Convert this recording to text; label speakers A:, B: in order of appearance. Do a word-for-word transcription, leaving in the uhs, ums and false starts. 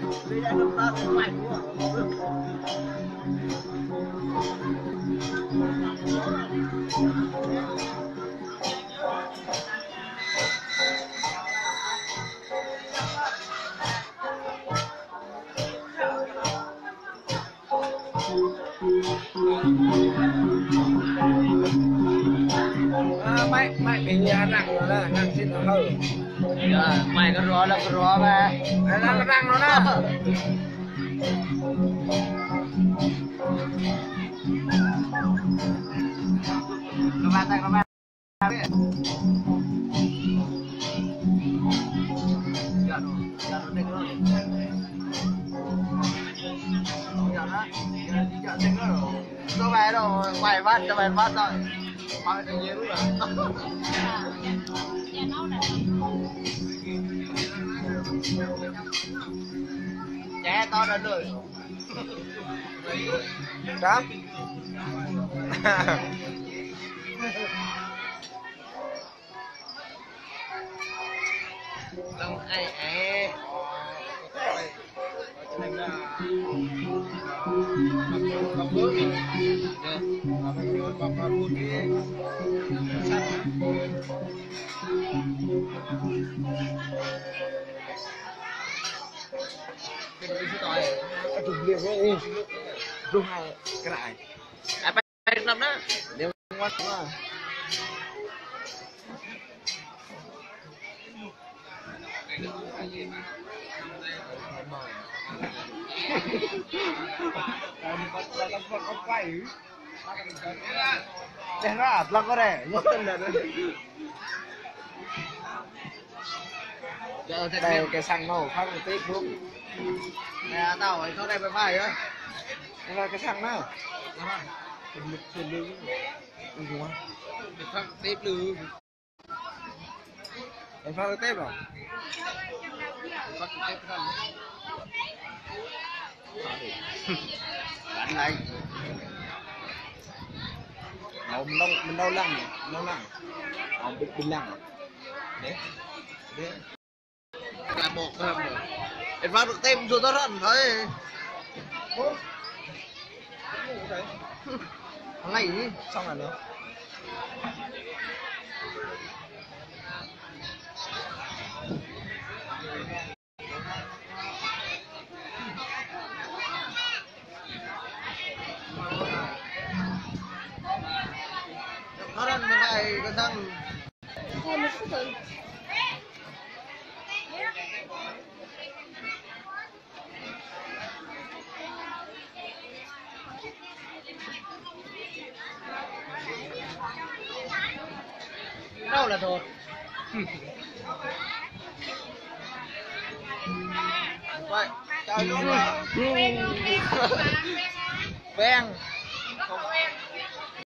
A: mày mày bị nặng rồi đó, nặng xin nó hư.
B: Mày có rõ là có rõ mà.
A: Nó nó răng nó đó.
B: Nó ba tay nó ba. Giờ nó, giờ nó đừng rồi. Giờ nó, giờ đừng rồi. Nó về rồi, quay phát cho mày phát rồi. Thôi đừng nhiều rồi. Trẻ to lên rồi.
A: Đó.
B: Đông ai ai.
A: Bọc bước rồi. Bọc bước, bọc bước đi. Sắt hả?
B: Cái gì cái tỏi?
A: Cái trùng liều đi. Rung hai cái này.
B: À bay năm đó.
A: Đều ngoan quá. Để nó ạt lắm có đây, nó tên là đây cái xăng nó phát một tí luôn.
B: Nè tao phải có đây phải phải á.
A: Đây là cái xăng đó. Cái lực trên lưng. Ui dồi ôi.
B: Cái phát tiếp lư.
A: Em phát được tiếp rồi.
B: Phát tiếp thân. Bạn này.
A: Nó mình đâu mình đâu lăng, đâu lăng. Ờ bình bình lăng. Đấy. Đấy.
B: Là một thôi rồi. Em phát được thêm rồi tao rận thôi. Thằng này đi.
A: Xong rồi nữa.
B: Nó rận cái này cái thằng. Đâu là thôi. Vậy, chào luôn.
A: Quen.
B: Không quen.